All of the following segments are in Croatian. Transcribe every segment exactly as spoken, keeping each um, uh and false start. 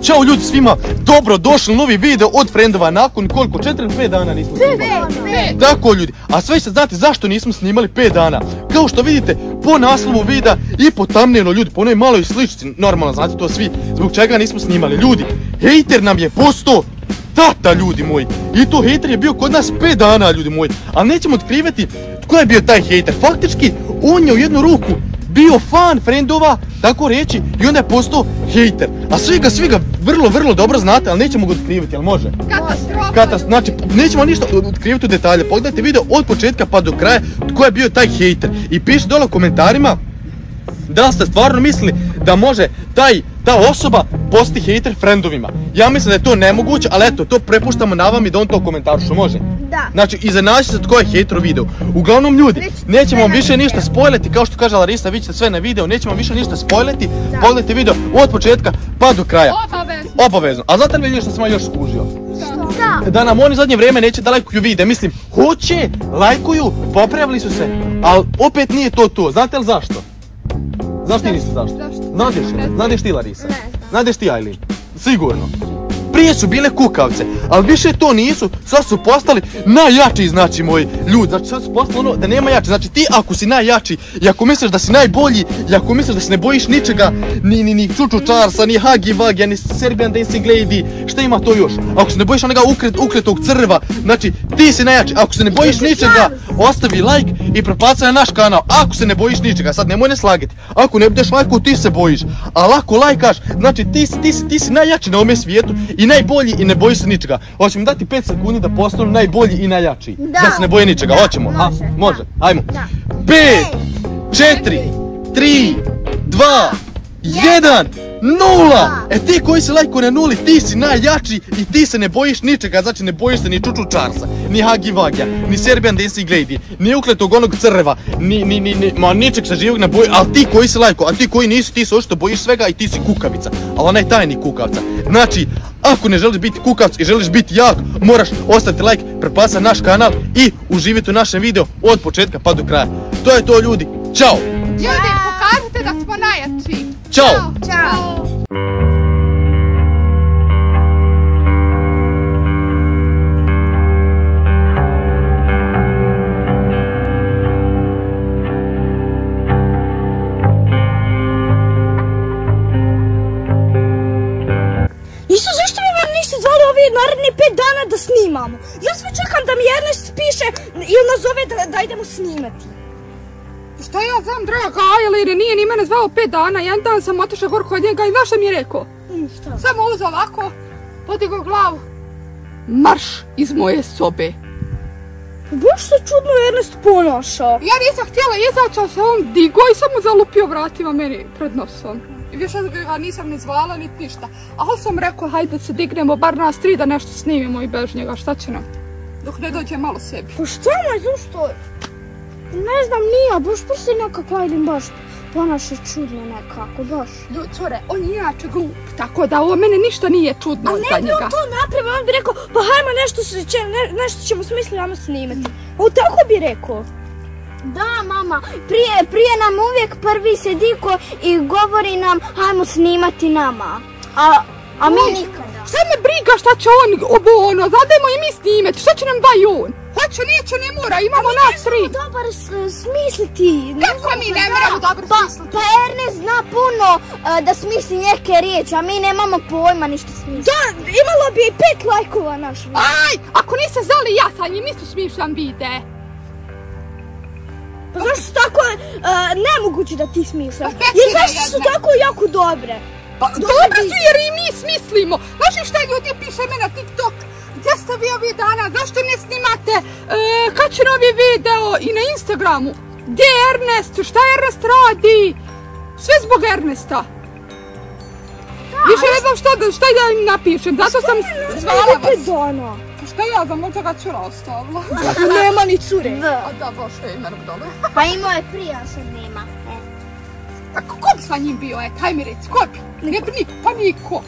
Ćao ljudi svima, dobro došli u novi video od Frendova nakon koliko, četiri ili pet dana nismo snimali. Tako ljudi, a sve se znate zašto nismo snimali pet dana. Kao što vidite po naslovu videa i po thumbnailu ljudi, po onoj maloj sličici, normalno znate to svi, zbog čega nismo snimali. Ljudi, hejter nam je postao tata ljudi moji. I to hejter je bio kod nas pet dana ljudi moji. Ali nećemo otkrivati tko je bio taj hejter. Faktički, on je u jednu ruku bio fan Frendova, tako reći, i onda je postao hejter. A svi ga, svi ga vrlo, vrlo dobro znate, ali nećemo ga otkrivati, jel može? Katastrofa! Katastrofa, znači, nećemo ništa otkrivati u detalje. Pogledajte video od početka pa do kraja tko je bio taj hejter. I pišite dole u komentarima da li ste stvarno mislili da može taj, ta osoba postati hejter Frendovima. Ja mislim da je to nemoguće, ali eto, to prepuštamo na vam i da on to komentaršu, može? Da. Znači, iznenađite se tko je hejter u videu. Uglavnom ljudi, nećemo vam više ništa spojleti, kao što kaže Larisa, vi ćete sve na video, nećemo vam više ništa spojleti. Pogledajte video od početka pa do kraja. Obavezno. Obavezno. A znate li vidjeli što sam vam još skužio? Da. Da nam oni zadnje vrijeme neće da lajkuju videa, mislim, hoće, lajkuju, popravili su se, ali opet nije to to. Znate li zašto? Znaš ti nisi zašto? Znadeš, znadeš ti Larisa? Znadeš ti Ajlin? Sigurno. Prije su bile kukavce, ali više to nisu, sad su postali najjači, znači moji ljudi, znači sad su postali ono da nema jači, znači ti ako si najjači i ako misliš da si najbolji i ako misliš da se ne bojiš ničega, ni ni ni Čuču Charlesa, ni Hagi Vagija, ni Serbian Dancing Lady, šta ima to još, ako se ne bojiš onega ukret, ukretog crva, znači ti si najjači, ako se ne bojiš ničega, ostavi like i prepacaj na naš kanal, ako se ne bojiš ničega, sad nemoj ne slagati, ako ne budeš lajkao ti se bojiš, ali ako lajkaš, znači ti si, ti si, ti si najjači na ovome svijetu i najbolji i ne boji se ničega. Hoćemo dati pet sekundi da postanu najbolji i najjači. Da, da se ne boje ničega, hoćemo? Može. A, može, ajmo. pet, četiri, tri, dva, jedan, nula! E ti koji si lajko na nuli, ti si najjači i ti se ne bojiš ničega, znači ne bojiš se ni Čuču Charlesa, ni Hagi Vagija, ni Serbian Dancing Lady, ni ukletog onog crva, ni, ni, ni, ni, ma ničeg sa živog ne boji, ali ti koji si lajko, a ti koji nisi, ti se očito bojiš svega i ti si kukavica, ali onaj tajni kukavca. Znači, ako ne želiš biti kukavc i želiš biti jak, moraš ostaviti like, prepasati naš kanal i uživiti u našem videu od početka pa do kraja. To je to ljudi, čao! Ljudi, pokažite da smo najjači. Ćao! Ćao! Isto, zašto mi vam niste zvali ovi naredni pet dana da snimamo? Ja sve čekam da mi Ernest piše ili nazove da, da idemo snimati. Šta ja znam, draga Ajlin, nije ni mene zvao pet dana, jedan dan sam otišao gore kod njega i znaš šta mi je rekao? Mm, šta? Samo uzeo ovako, podigao glavu. Marš iz moje sobe. Baš se čudno Ernest ponaša. Ja nisam htjela izaći, ali se on digo i samo zalupio vratima meni pred nosom. I više ga nisam ni zvala, niti ništa. Ali sam rekao, hajde da se dignemo, bar nas tri, da nešto snimimo i bez njega, šta će nam? Dok ne dođe malo sebi. Pa šta me, zašto? Ne znam, nije, baš pa se nekako Ajlin baš ponaša čudno nekako, baš. Ljudi, cure, on je inače glup, tako da ovo mene ništa nije čudno za njega. A ne bi on to napravio, on bi rekao, pa hajmo nešto, će, ne, nešto ćemo smisliti, ajmo snimati. On tako bi rekao. Da, mama, prije, prije nam uvijek prvi se diko i govori nam hajmo snimati nama, a, a mi nikada. Šta me briga šta će on, ovo ono, zadajmo i mi snimati, šta će nam daj on? Hoće, neće, ne mora, imamo nas tri. Pa dobar smisliti. Kako mi ne moramo dobro smisliti? Pa Ernest zna puno da smisli neke riječi, a mi nemamo pojma ništa smisliti. Da, imalo bi i pet lajkova naš video. Aj, ako niste znali, ja sa njim isto smišljam vide. Pa zašto su tako nemoguće da ti smišljaš? Jer zašto su tako jako dobre? Pa dobre su jer i mi smislimo. Znaš šta ljudi piše me na TikTok? Gdje ste vi ovih dana? Zašto ne snimate kad će novi video i na Instagramu? Gdje je Ernest? Šta Ernest radi? Sve zbog Ernesta. Više ne znam šta da im napišem, zato sam zvala vas. Šta ja znam, možda ga cura ostavila. Nema ni cure. A da, baš je imenom dobro. Pa imao je prije, a sad nema. A ko bi sa njim bio, e, kaj mi reci, ko bi? Ne bi niko, pa niko.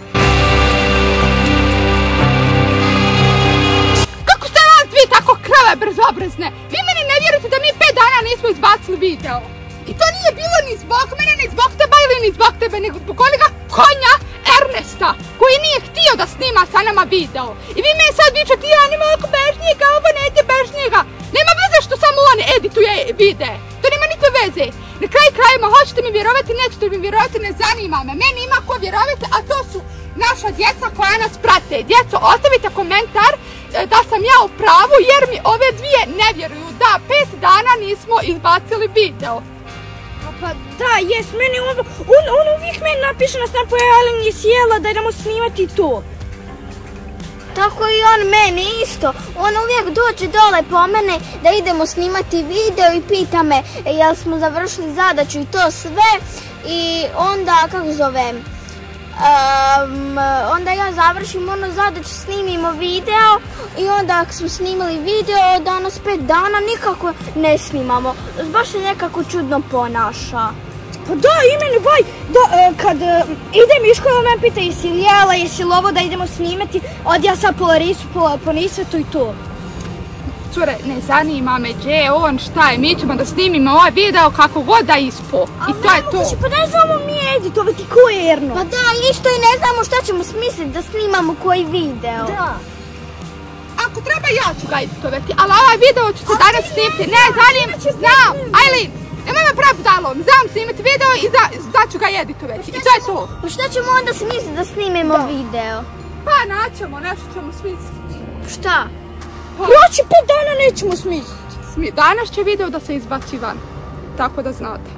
Kako ste vas dvi tako krave brzobrezne? Vi meni ne vjerujete da mi pet dana nismo izbacili video. I to nije bilo ni zbog mene, ni zbog teba ili ni zbog tebe, nego zbog onoga konja Ernesta, koji nije da snima sa nama video. I vi me sad vičete, ja nema oko bez njega, ovo ne ide bez njega. Nema veze što samo on edituje vide. To nema nikakve veze. Na kraju krajima, hoćete mi vjerovati, nećete mi vjerovati, ne zanima me. Meni ima ko vjerovati, a to su naša djeca koja nas prate. Djeco, ostavite komentar da sam ja u pravu, jer mi ove dvije ne vjeruju da pet dana nismo izbacili video. Pa da, jes, meni on, on, on uvijek meni napiše na snapu, Alen je sjela da idemo snimati to. Tako i on meni isto. On uvijek dođe dole po mene da idemo snimati video i pita me jel smo završili zadaću i to sve. I onda, kako zovem, um, onda ja završim ono zadaću, snimimo video i onda ako smo snimili video danas pet dana nikako ne snimamo. Baš se nekako čudno ponaša. Pa da, i meni vaj, da, kad idem iz škole, me pita jesi li jela, jesi li ovo da idemo snimati, od ja sad po Larisu, po, po Nisvetu i to. Cure, ne zanima me gdje je on, šta je, mi ćemo da snimimo ovaj video kako god da ispo. I to je to. Pa ne znamo mi editovati ko je Erno. Pa da, isto i ne znamo šta ćemo smisliti da snimamo koji video. Da. Ako treba ja ću ga editovati, ali ovaj video ću se danas snimiti. Ne, zanima, znam, Ajlin. Nemoj me pravi dalom, znam snimiti video i za ću ga editovati. I to je to. Pa šta ćemo onda smisliti da snimimo video? Pa naćemo, nešto ćemo smisliti. Šta? Proći pet dana nećemo smisliti. Danas će video da se izbaci van. Tako da znate.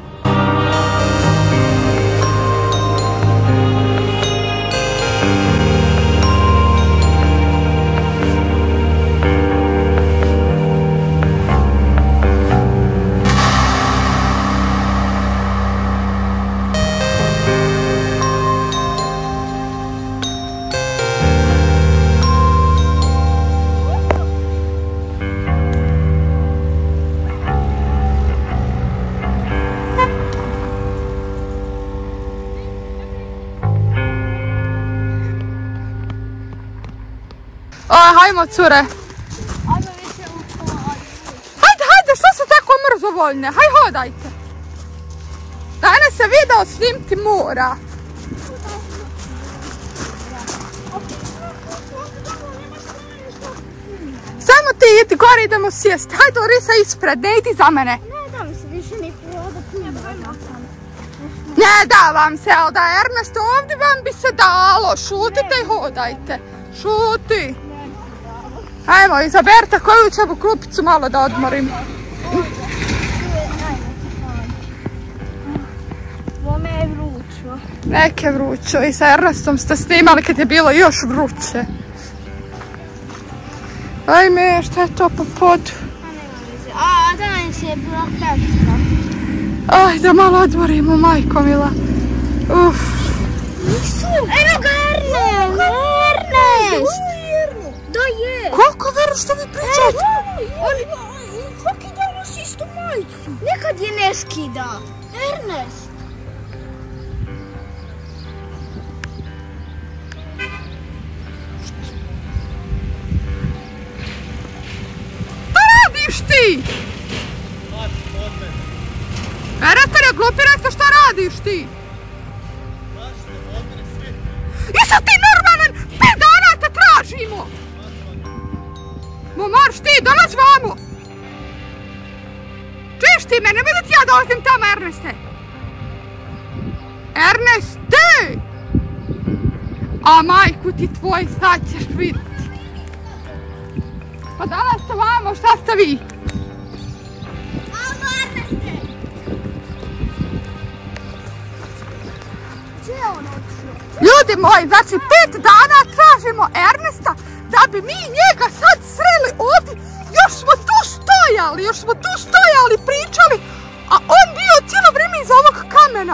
Hajmo, cure. Hajde, hajde, što su tako mrzovoljne? Haj, hodajte. Danas se video snimiti mora. Samo ti idi gore, idemo sjesti. Hajde, Larisa, ispred, ne idi za mene. Ne da mi se više ni priroda puno. Ne da vam se, ali da je Ernest ovdje vam bi se dalo. Šutite i hodajte. Šuti. Ajmo, izaberite koju ćemo klupicu malo da odmorim. Vome je vrućo. Neke vrućo. I sa Ernestom ste snimali kad je bilo još vruće. Ajme, šta je to po podu? A, danas je bila fešta. Ajde, malo odmorimo, majko mila. Uf. Evo ga Ernest! Ernest! Da je! Koliko veru što vi pričate? On svaki dan nosi istu majicu. Nekad je ne skida. Ernest! Šta radiš ti? Eretare, glupirajte, šta radiš ti? Jesi ti normalan? Pet dana te tražimo! Mo marš ti, dolaz vamo! Čuješ ti me, ne vidim ti ja dolazim tamo, Erneste! Erneste! A majku ti tvoj, sad ćeš vidjeti. Pa dolazite vamo, šta ste vi? Alo, Erneste! Gdje je on otišao? Ljudi moji, znači pet dana tražimo Ernesta da bi mi njega sad sreli ovdje. Još smo tu stojali, još smo tu stojali, pričali, a on bio cijelo vrijeme iz ovog kamena.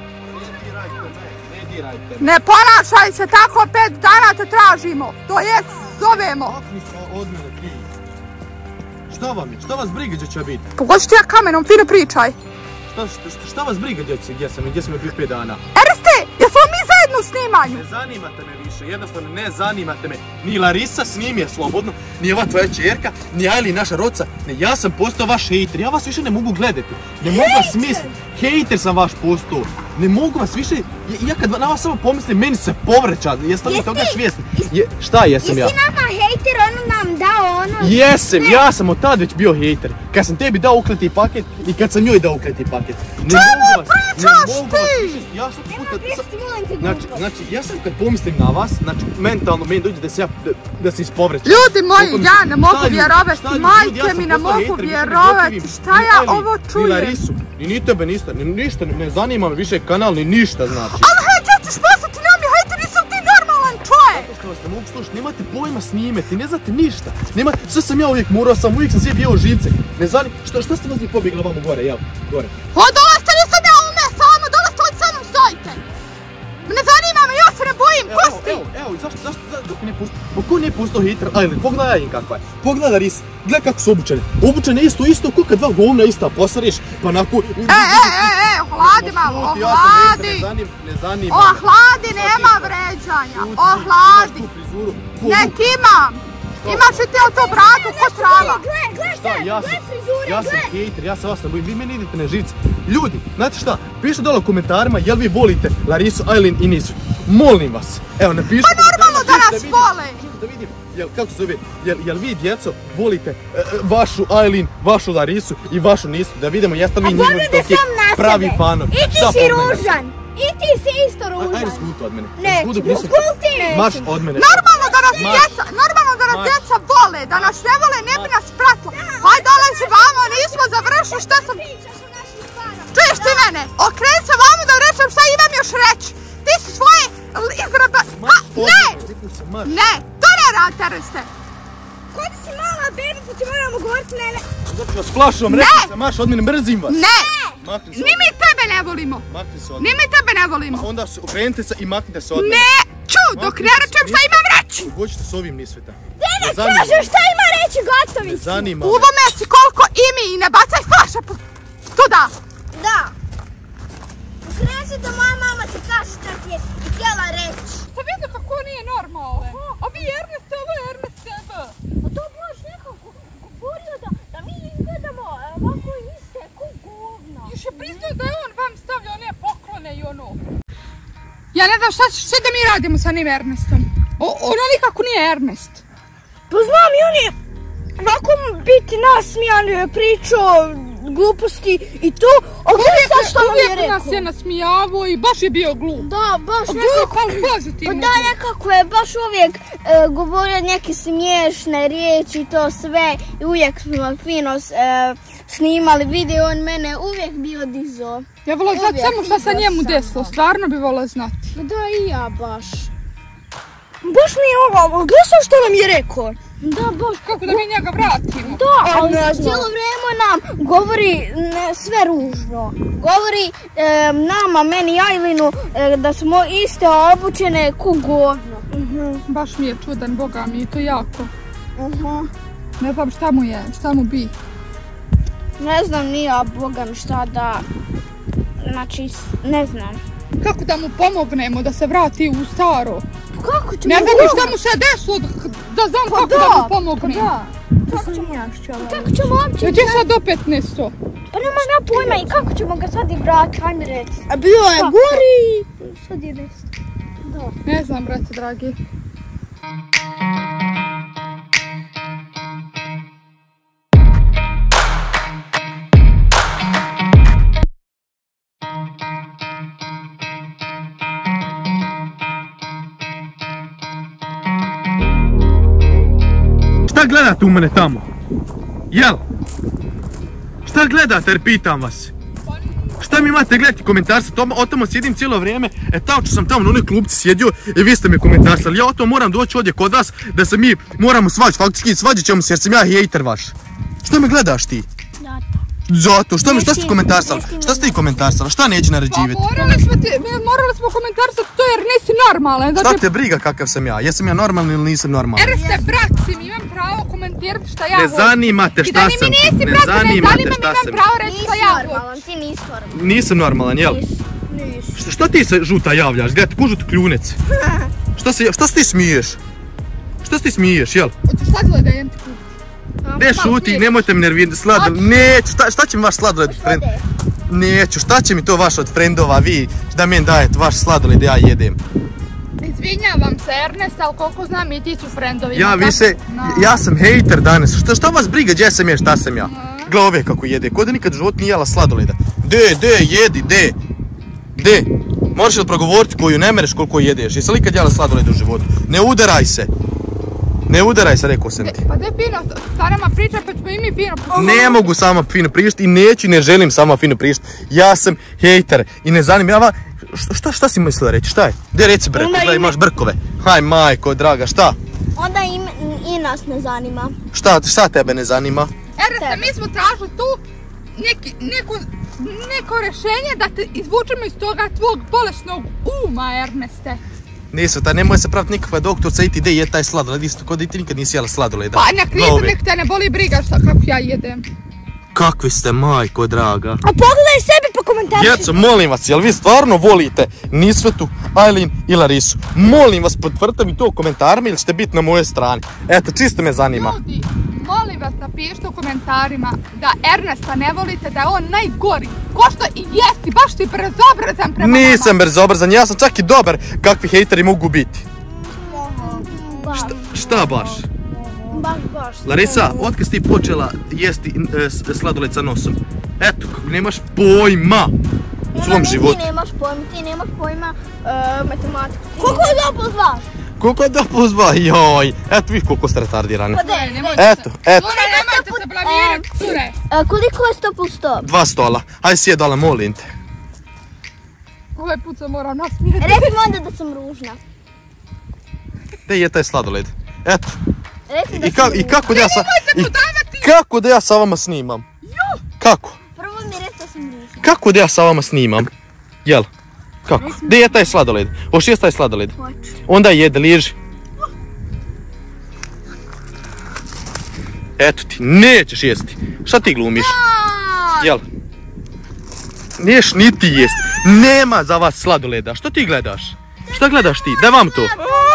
Ne ponašaj se tako, pet dana te tražimo, to jest zovemo. Šta vam je? Šta vas briga gdje će biti? Pogođi ti ja kamenom, fino pričaj. Šta, šta, šta vas briga gdje, gdje sam i gdje sam bio pet dana? Erneste, jesmo mi zajedno jednu snimanju. Ne zanimate me više, jednostavno ne zanimate me. Ni Larisa snimi je slobodno, ni ova tvoja čerka, ni Ajli naša roca. Ne, ja sam postao vaš hejter, ja vas više ne mogu gledati. Ne mogu vas misliti, hejter sam vaš postao. Ne mogu vas više, ja kad na vas samo pomislim, meni se povreća, jeste li toga svjesni? Šta jesam ja? Jesi nama hejter, ono nam dao ono... Jesam, ja sam od tad već bio hejter. Kad sam tebi dao ukleti paket i kad sam njoj dao ukleti paket. Čemu pričaš ti? Ja sam puta... Znači, znači, ja sam kad pomislim na vas, znači, mentalno meni dođe da se ja, da se ispovrećam. Ljudi moji, ja ne mogu vjerovati, majke mi ne mogu vjerovati, šta ja ovo čujem? Ni Larisu, ni ni tebe ništa, ništa ne zanima me više kanal, ni ništa znači. Ali hej, če ćeš postati nam je hejter, nisam ti normalan čovjek! Zato što vas ne mogu slušati, nemate pojma snimeti, ne znate ništa. Nema, sve sam ja uvijek morao sam, uvijek sam sve bio živce. Ne zanima, što, što ste vas mi pobjegli vamo gore, jel, gore? O, dolazite vi sad ja ume, samo dolazite od samom stojite! Ne zanima me, ja se ne bojim, pusti! Evo, evo, zašto, zašto, zašto ne pusti? Pa ko nije pustao hejter? Ajde, pogledaj im kakva je. Pogledaj Larisa, gledaj kako su obučene. Obučene isto, isto, ko kad dva govna ista posariš, pa onako... E, e, e, e, ohladi malo, ohladi! Ne zanima. Ohladi, nema vređanja, ohladi! Ne, ti imam! Imaš i ti od to bratu ko trava. Gle, Šta, ja sam, ja sam hejter, ja sam vas ne bojim, vi meni idete na živce. Ljudi, znate šta, pišite dole u komentarima jel vi volite Larisu, Ajlin i Nisu. Molim vas, evo napišite. Pa normalno da nas vole. Da vidim, jel, kako se zove, jel, jel vi djeco volite e, vašu Ajlin, vašu Larisu i vašu Nisu, da vidimo jeste li vi njima dok je pravi fanovi. I ti si ružan. I ti si isto ružan. Ajde skutu od mene. Neću, skuti neću. Marš od mene. Normalno da nas djeca, normalno da nas djeca vole, da nas ne vole ne bi nas pratilo. Hajde dolazi vamo, nismo završili šta sam... Čuješ ti mene? Okreni se vamo da rečem šta imam još reći. Ti si svoje izgraba... Ha, ne! Ne, to ne radite. Ko ti si mala bebica, ti moramo govoriti ne, ne. Zato vas plašom, rekao sam, marš od mene, mrzim vas. Ne! Ni mi tebe ne volimo. Makni se od Ni mi tebe ne volimo. Onda okrenite se i maknite se od mene. Ne! Ču, dok ne rečem šta imam reći. Hoćete s ovim Nisveta. Ne, ne, kažem šta ima reći, gotovi si. Ne zanima me. Uvome si koliko imi i ne bacaj flaše tuda. Da. Okreni se da moja mama ti kaže šta ti je htjela reći. Pa vidi kako nije normalno. A vi Ernest, ovo je Ernest tebe. A to baš nekako govorio da, da mi izgledamo ovako iste, ko govna. Još je priznao da je on vam stavljao one poklone i ono. Ja ne znam šta, šta da mi radimo sa njim Ernestom. O, ono nikako nije Ernest. Pa znam i on je ovako biti nasmijan, pričao gluposti i to. A gledaj sad što nam je rekao. Uvijek nas je nasmijavao i baš je bio glup. Da, baš nekako. Pa da, nekako je baš uvijek e, govorio neke smiješne riječi i to sve. I uvijek smo fino e, snimali video, on mene uvijek bio dizao. Ja volila znati samo šta sa njemu desilo, stvarno bi volila znati. Da i ja baš. Baš mi je ovo, gledaj što nam je rekao. Da, baš. Kako da mi njega vratimo? Da, ali cijelo vrijeme nam govori ne, sve ružno. Govori e, nama, meni i Ajlinu, e, da smo iste obučene ko govno. Uh-huh. Baš mi je čudan, boga mi, to jako. Uh-huh. Ne znam šta mu je, šta mu bi. Ne znam ni ja, boga mi šta da... Znači, ne znam. Kako da mu pomognemo da se vrati u staro? Kako ćemo... Ne znam šta mu se desilo, da znam pa kako da, da mu pomognem. Pa da, kako ćemo... Kako ćemo uopće... Gdje sad opet nesto? Pa nemam ja pojma i kako ćemo ga sad i vrati, hajme reci. A bio je gori. Sad je nesto. Da. Ne znam, brate, dragi. Šta gledate u mene tamo? Jel? Šta gledate jer pitam vas? Šta mi imate gledati komentarsati? O tamo sjedim cijelo vrijeme, e tamo što sam tamo na onoj klupci sjedio i vi ste mi komentarsali. Ja o tom moram doći ovdje kod vas da se mi moramo svađati, faktički svađat ćemo se jer sam ja hejter vaš. Šta me gledaš ti? Zato, šta mi, šta ste komentarsali? Šta ste i komentarsali? Šta neće naređivati? Pa morali smo, ti, morali smo komentarsati to jer nisi normalan. Šta te briga kakav sam ja? Jesam ja normalan ili nisam normalan? Jer ste brat si mi, imam pravo komentirati šta ja volim. Ne zanimate šta sam. I da mi nisi brat, ne zanima me, imam pravo reći šta ja volim. Nisi normalan, ti nisi normalan. Nisam normalan, jel? Nisi. šta ti se žuta javljaš? Gledaj, ko žut kljunec? Šta se, šta se ti smiješ? Šta se ti smiješ, jel? Hoćeš sladoled da jem ti kupiti? Ne šuti, nemojte mi nervirati, sladoled, neću, šta, šta će mi vaš sladoled od frend... Neću, šta će mi to vaš od frendova, vi, da meni dajete vaš sladoled da ja jedem? Izvinjavam se Ernest, ali koliko znam i ti su frendovi. Ja više, ja sam hejter danas, šta, šta vas briga gdje sam ja, šta sam ja? Gle ove kako jede, ko da nikad u životu nije jela sladoleda. De, de, jedi, de, de. Moraš li progovoriti koju ne mereš koliko jedeš, jesi li ikad jela sladoleda u životu? Ne udaraj se. Ne udaraj se, rekao sam ti. Pa de fino, sa nama priča pa ćemo i mi fino pričati. Ne mogu sama fino pričati i neću i ne želim sama fino pričati. Ja sam hejter i ne zanima ja. Šta, šta si mislila reći, šta je? Gdje reci brko, gledaj imaš brkove. Haj majko, draga, šta? Onda i, i nas ne zanima. Šta, šta tebe ne zanima? Erneste, mi smo tražili tu neki, neko, neko rješenje da te izvučemo iz toga tvog bolesnog uma, Erneste. Nisu, ta nemoj se praviti nikakva doktorca i ti ide je taj sladoled, isto kod i ti nikad nisi jela sladoleda. Pa nek nisam, nek te ne boli briga šta kako ja jedem. Kakvi ste, majko draga. A pogledaj sebi pa komentariši. Djeco, molim vas, jel vi stvarno volite Nisvetu, Ajlin i Larisu? Molim vas, potvrdite mi to u komentarima ili ćete biti na moje strani. Eto, čisto me zanima. Ljudi, molim vas napišite u komentarima da Ernesta ne volite, da je on najgori. Ko što i jesi, baš ti brezobrazan prema nama. Nisam brezobrazan, ja sam čak i dobar kakvi hejteri mogu biti. Šta, šta baš? Baš, baš. Larisa, otkad si ti počela jesti e, sladoled sa nosom? Eto, kako nemaš pojma u svom životu. Ti nemaš pojma, ti nemaš pojma uh, matematiku. Koliko je da pozvaš? Koliko je da pozva? Joj, eto vi koliko ste retardirani. Pa de, Nemojte Eto, eto. Cure, nemojte se blamirati, cure. Uh, koliko je sto plus sto? Dva stola. Hajde sjedala, molim te. Ovaj put se moram nasmijeti. Reci mi onda da sam ružna. Gdje je taj sladoled? Eto. Reci da I, sam ka, ružna. i kako da ja sa... I, kako da ja sa vama snimam? Kako? Prvo mi reci da sam ružna. Kako da ja sa vama snimam? Jel? Kako? Gdje je taj sladoled? Hoš jest taj sladoled? Hoću. Onda jede, liži. Eto ti, nećeš jesti. Šta ti glumiš? Jel? Niješ niti jest. Nema za vas sladoleda. Što ti gledaš? Šta gledaš ti? Daj vam to.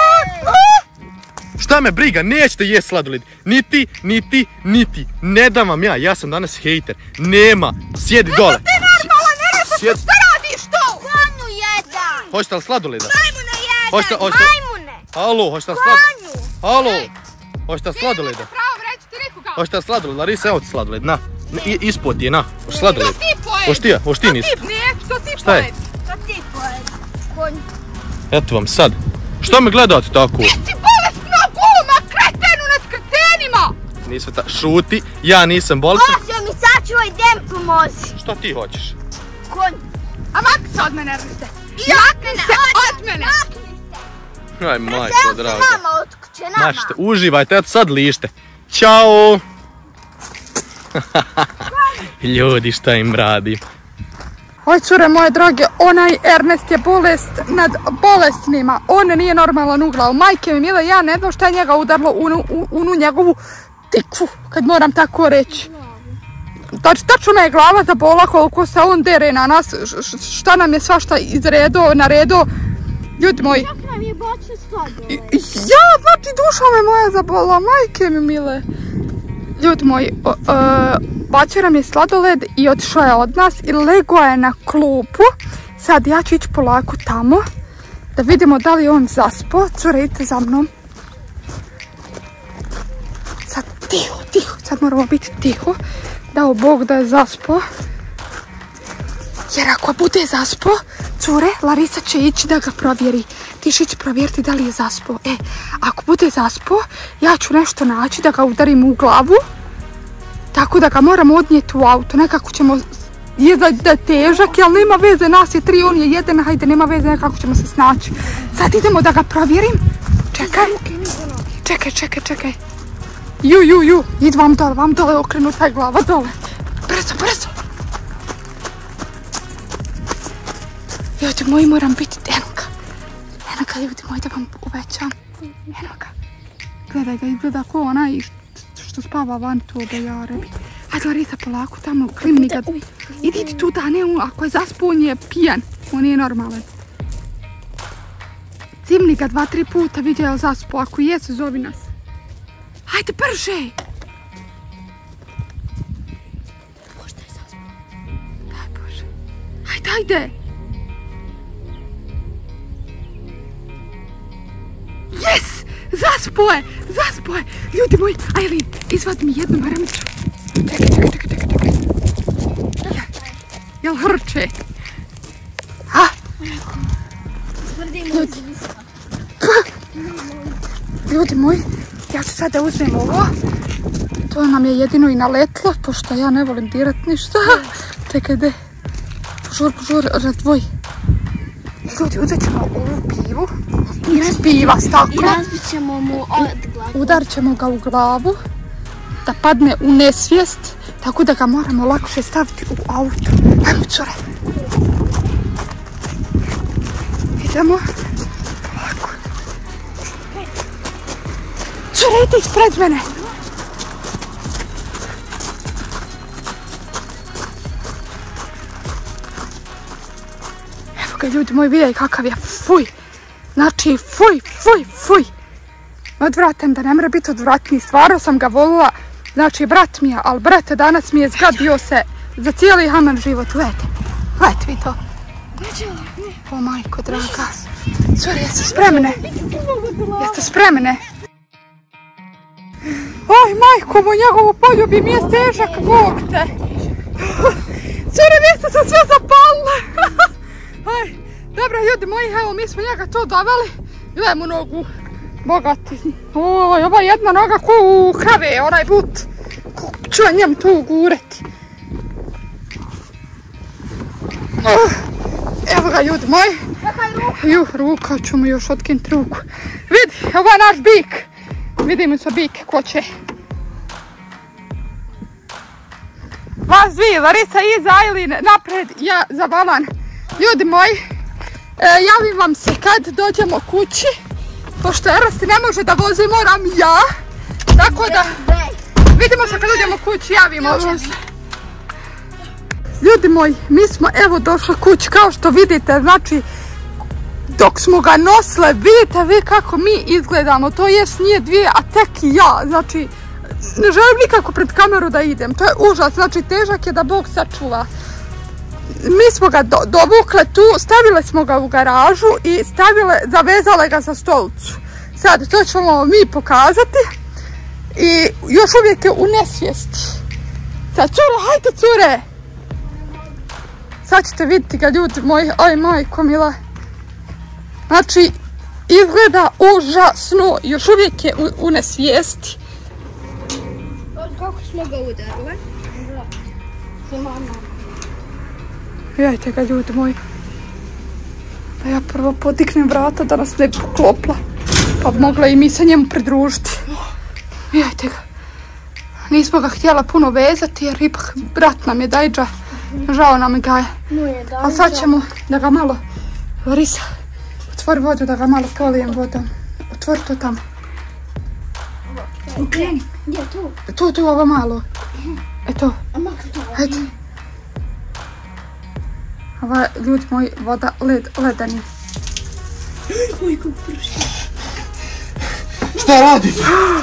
Šta me briga, nećete jest sladoled. Niti, niti, niti. Ne dam vam ja, ja sam danas hejter. Nema, sjedi dole. Ti normalan, Erneste, Sjedi. šta radiš to? Konju jedan. Hoćete li sladoleda? Majmune jedan. Hoćete, hoćete... Majmune. Halo, hoćete li sladoleda? Konju. Halo, hoćete li sladoleda? Pravo reći ti nikoga. Hoćete li sladoled? Larisa, evo ti sladoled, na. I, ispod ti je, na. Hoćeš sladoled? To ti pojedi. Hoš ti ja, hoš ti nisi. To ti neću, to ti Šta je? pojedi. To ti pojedi. Konju. Eto vam sad. Što me gledate tako? Ti si bolesnog uma, kretenu nad kretenima. Nisam ta... Šuti, ja nisam bolestan. Osio mi sačuvaj, idem pomozi. Što ti hoćeš? Konju. A makni se od mene, Erneste. Makni se od mene. Makni se. Aj, majko, Preseo se draga. nama od kuće, nama. Mašite, uživajte, eto sad lište. Ćao! Ljudi, šta im radim? Oj, cure moje drage, onaj Ernest je bolest nad bolesnima. On nije normalan u glavu. Majke mi mile, ja ne znam šta je njega udarilo u unu njegovu tikvu, kad moram tako reći. Tač, tačno me je glava zabola koliko se on dere na nas, š, šta nam je svašta izredo, naredo. Ljudi moji. Čak nam je bacio sladoled. Ja, znači duša me moja zabola, majke mi mile. Ljudi moji, o, o, bacio nam je sladoled i otišao je od nas i legao je na klupu. Sad ja ću ići polako tamo da vidimo da li je on zaspao. Cure, idite za mnom. Sad tiho, tiho, sad moramo biti tiho. Dao Bog da je zaspao. Jer ako bude zaspao, cure, Larisa će ići da ga provjeri. Ti će ići provjeriti da li je zaspao. E, ako bude zaspao, ja ću nešto naći da ga udarim u glavu. Tako da ga moramo odnijeti u auto. Nekako ćemo jezati da je težak, jel nema veze, nas je tri, on je jedan, hajde, nema veze, nekako ćemo se snaći. Sad idemo da ga provjerim. Čekaj. Čekaj, čekaj, čekaj. Ju, ju, ju, id vam dole, vam dole, okrenuta je glava dole. Brzo, brzo. Ljudi moji, moram biti tenka. Eno ga, ljudi moji, da vam uvećam. Eno ga. Gledaj ga, izgleda ko onaj što spava van to da jarebi. Hajde, Larisa, polako tamo, klimni ga. Idi ti tu da, ne, ako je zaspao, on je pijan. On nije normalan. zimni ga dva, tri puta vidio, jel zaspo? Ako jesu, zovi nas. Hajde, brže! Možda je zaspo. Daj Bože. Hajde, hajde! Yes! Zaspo je! Zaspo je! Ljudi moji, Ajlin, izvadi mi jednu maramicu. Čekaj, čekaj, čekaj, čekaj, čekaj. Jel hrče? Ha? Ljudi. Ljudi moji, ja ću sada uzmem ovo. To nam je jedino i naletlo, pošto ja ne volim dirat ništa. Čekaj, de. Požur, požur, razvoj. Ljudi, uzet ćemo ovu pivu. Iz piva, staklo. I razbit ćemo mu od glavu. Udarit ćemo ga u glavu. Da padne u nesvijest. Tako da ga moramo lakše staviti u auto. Ajmo, cure. Idemo. Ovako. Cure, idi ispred mene. Evo ga, ljudi moji, vidjeli kakav je. Fuj. Znači, fuj, fuj, fuj. Odvratan, da ne mora biti odvratniji. Stvarno sam ga volila. Znači, brat mi je, ali brate, danas mi je zgadio se za cijeli haman život. Gledajte, gledajte vi to. O, majko draga. Cure, jeste spremne? Jeste spremne? Oj, majko mu, njegovu poljubi mi je težak, Bog te. Cure, vi ste se sve zapalile. Aj, dobro, ljudi moji, evo, mi smo njega to doveli. Gledaj mu nogu. Bogati. Oj, ova jedna noga ko u krave, onaj but. Čuva njem tu ugureti. Evo ga, ljudi moji. Juh, ruka, ću mu još otkinuti ruku. Vidi, ovo je naš bik. Vidimo se bik, ko će. Vas dvije, Larisa iza, Ajlin napred, ja za balan. Ljudi moji, e, javim vam se kad dođemo kući. Pošto Erasti ne može da vozi, moram ja. Tako da, vidimo se kad dođemo kući, javimo vam se. Ljudi moji, mi smo evo došli kući, kao što vidite, znači, dok smo ga nosile, vidite vi kako mi izgledamo, to jest nije dvije, a tek ja, znači, ne želim nikako pred kameru da idem, to je užas, znači, težak je da Bog sačuva. Mi smo ga do, dovukle tu, stavile smo ga u garažu i stavile, zavezale ga za stolicu. Sad, to ćemo mi pokazati i još uvijek je u nesvijesti. Sad, cure, hajde cure! Sad ćete vidjeti ga, ljudi moji, aj majko mila. Znači, izgleda užasno, još uvijek je u, u nesvijesti. Kako smo ga udarile? Gledajte ga, ljudi moji. Da ja prvo potiknem vrata da nas ne bi poklopla. Pa bi mogla i mi se njemu pridružiti. Gledajte ga. Nismo ga htjela puno vezati jer ipak brat nam je Dajđa. Žao nam ga je. A sad ćemo da ga malo... Larisa, otvori vodu da ga malo polijem vodom. Otvori to tamo. Ukreni. Gdje je tu? Tu, tu, ovo malo. Eto. Hajde. Ovo je, ljudi moji, voda led, ledani. Oj, kako prši. Šta radiš?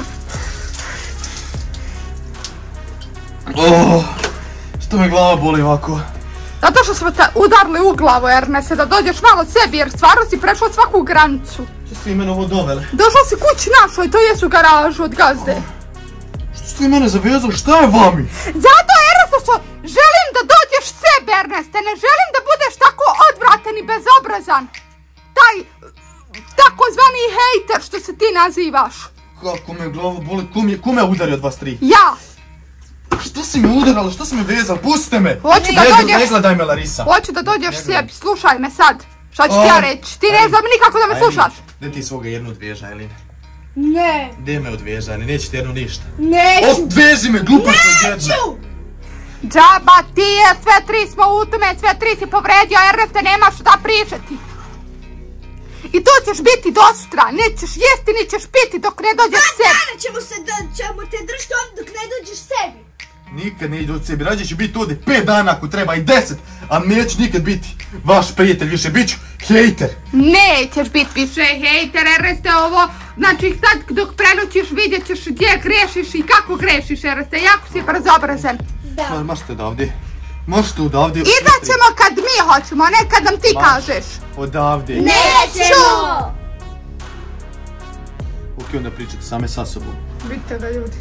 Oh, što me glava boli ovako? Zato što smo te udarili u glavu, Ernese, da dođeš malo sebi, jer stvarno si prešla svaku granicu. Što ste i mene ovo dovele? Došla si kući našoj, to jesu garažu od gazde. Što ste i mene zavezali, šta je vami? Zato, Erneste, što želim da dođeš sebi, Erneste, ne želim da budeš tako odvratan i bezobrazan. Taj, takozvani hejter što se ti nazivaš. Kako me glava boli, kome, kome udari od vas tri? Ja. Što si me udarala, što si me vezala, pustite me! Hoću da ne, dođeš... Ne gledaj me, Larisa! Hoću da dođeš sebi, slušaj me sad! Šta ću ti ja reći? Ti ne znam nikako da me slušaš! Gdje ti svoga jednu odveža, Elin? Ne! Gdje me odveža, Elin? Neće ti jednu ništa! Neću! Odveži me, glupa sam jedna! Neću! Džaba ti je, sve tri smo u tome, sve tri si povredio, Erneste, nemaš šta pričati! I to ćeš biti do sutra, nećeš jesti, nećeš piti dok ne dođeš sebi! Dana ćemo, se, ćemo te držati ovdje dok ne dođeš sebi! Nikad ne idu od sebi, rađe ću biti ovdje pet dana ako treba i deset, a neću nikad biti vaš prijatelj više, bit ću Hejter. Nećeš biti više hejter, Erneste, ovo, znači sad dok prenoćiš vidjet ćeš gdje grešiš i kako grešiš, Erneste, jako si brzobrazan. Da. Možete odavde. Možete odavde. Izaćemo kad mi hoćemo, a ne kad nam ti kažeš. Odavde. Nećemo! Ok, onda pričate same sa sobom. Vidite ga, ljudi.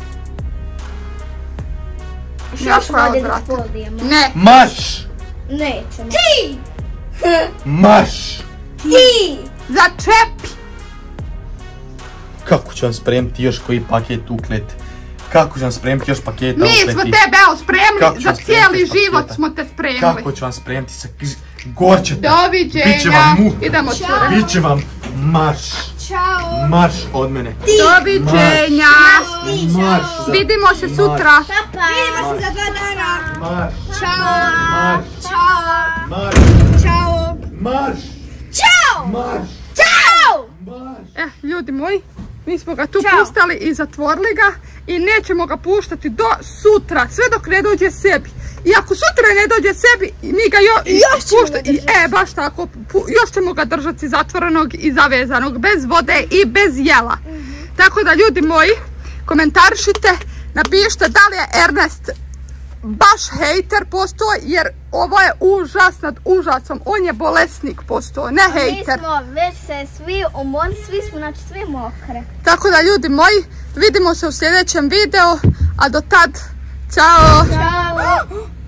Još ovdje da podijemo. Ne. Marš! Nećemo. Ti! Marš! Ti! Začepi. Kako ću vam spremiti još koji paket uklet? Kako ću vam spremiti još paketa ukleti? Mi smo tebe, evo, spremili, za cijeli život smo te spremili. Kako ću vam spremiti sa gorčeta? Doviđenja. Biće vam muka. Idemo cure. Biće vam marš. Ćao. Marš od mene. Doviđenja. Marš. Vidimo se sutra. Papa. Vidimo se za dva dana. Marš. Ćao. Marš. Ćao. Marš. Ćao. Marš. Ćao. Marš. Ćao. Marš. Eh, ljudi moji, mi smo ga tu Ćao. pustali i zatvorili ga i nećemo ga puštati do sutra, sve dok ne dođe sebi. I ako sutra ne dođe sebi, mi ga jo, Još ćemo pušta, ga i, e, baš tako, pu, još ćemo ga držati zatvorenog i zavezanog, bez vode i bez jela. Mm-hmm. Tako da, ljudi moji, komentarišite, napišite da li je Ernest baš hejter postao, jer ovo je užas nad užasom, on je bolesnik postao, ne hejter. Mi smo već se svi umorili, svi smo znači svi mokre. Tako da, ljudi moji, vidimo se u sljedećem videu, a do tad, čao! Ćao!